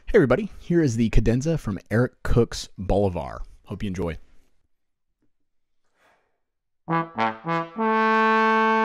Hey everybody, here is the Cadenza from Eric Cook's Bolivar. Hope you enjoy.